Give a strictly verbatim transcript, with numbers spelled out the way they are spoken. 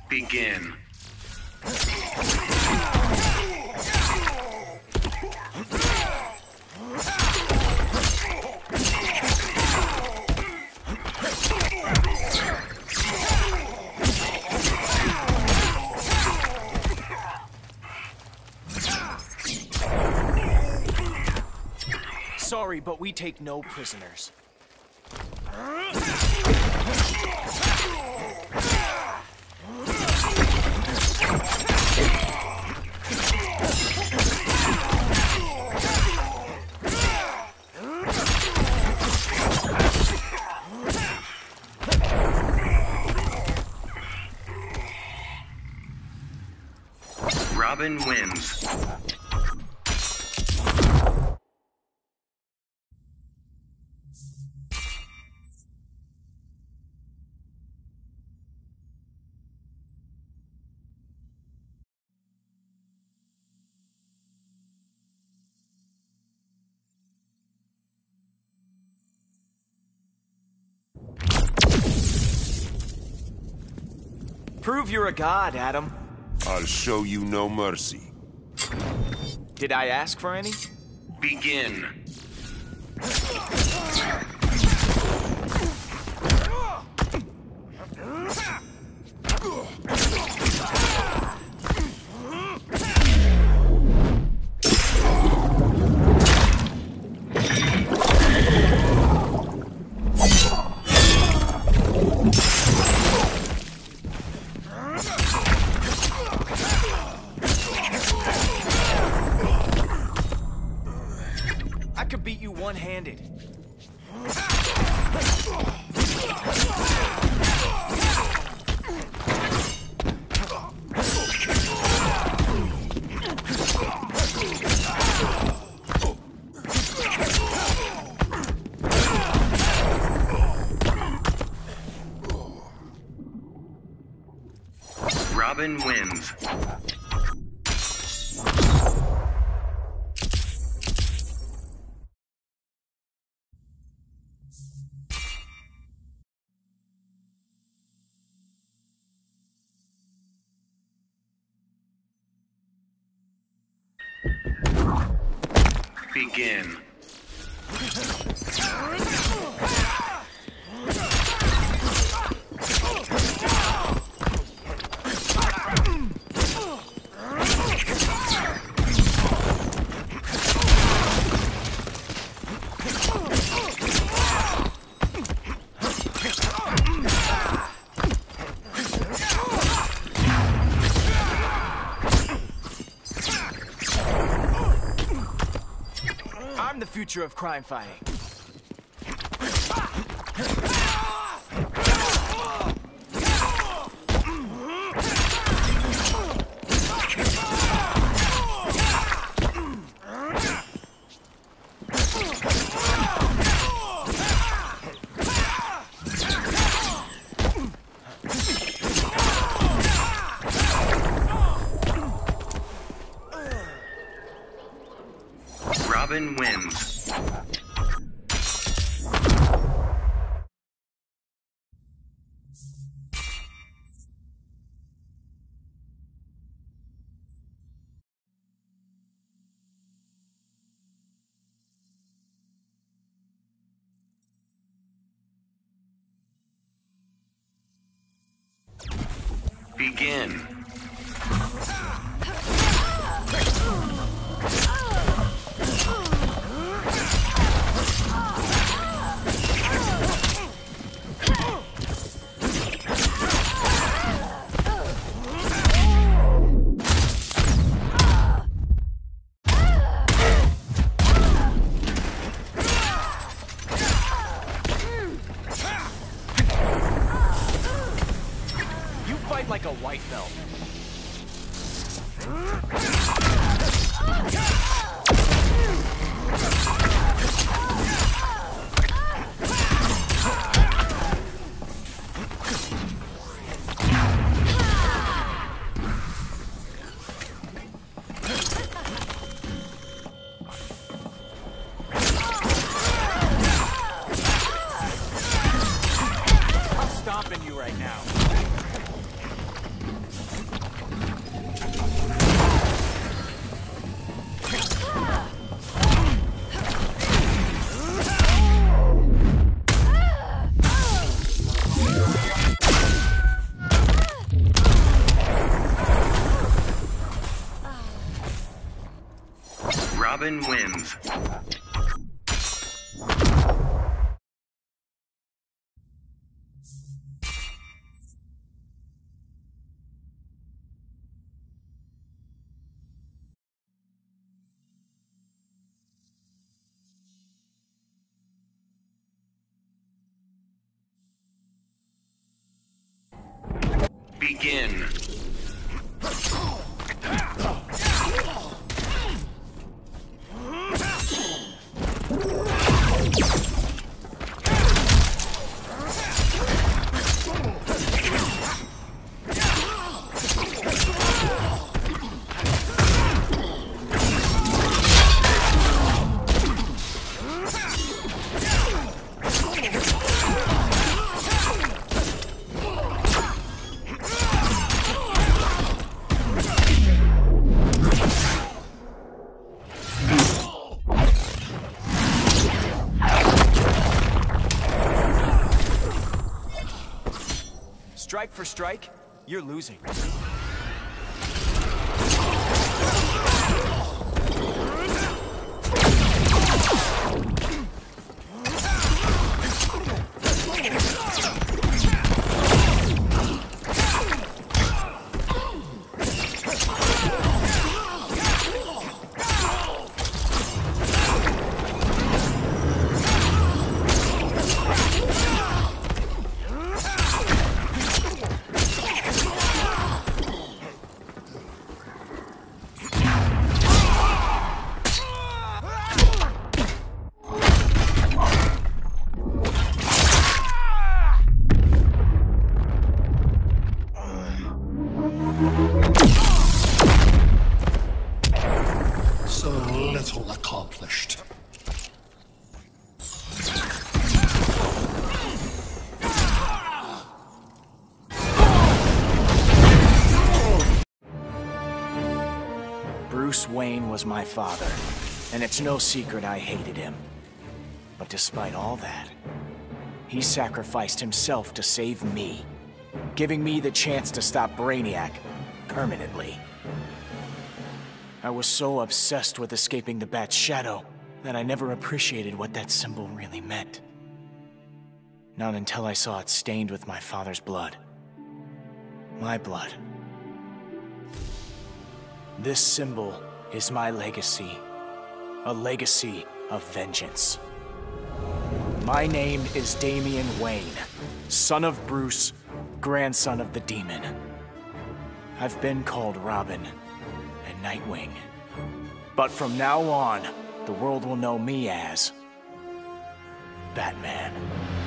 Begin. Sorry, but we take no prisoners. Robin wins. Prove you're a god, Adam. I'll show you no mercy. Did I ask for any? Begin. I could beat you one-handed. Robin wins. Begin. I'm the future of crime fighting. Robin wins. Begin. You fight like a white belt. I'm stomping you right now. Robin wins. Begin. Strike for strike, you're losing. So little accomplished. Bruce Wayne was my father, and it's no secret I hated him. But despite all that, he sacrificed himself to save me, giving me the chance to stop Brainiac permanently. I was so obsessed with escaping the Bat's shadow that I never appreciated what that symbol really meant. Not until I saw it stained with my father's blood. My blood. This symbol is my legacy. A legacy of vengeance. My name is Damian Wayne, son of Bruce, grandson of the Demon. I've been called Robin and Nightwing. But from now on, the world will know me as Batman.